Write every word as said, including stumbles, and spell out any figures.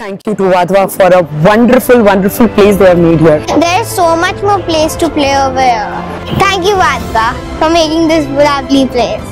Thank you to Wadhwa for a wonderful, wonderful place they have made here. There's so much more place to play over here. Thank you, Wadhwa, for making this lovely place.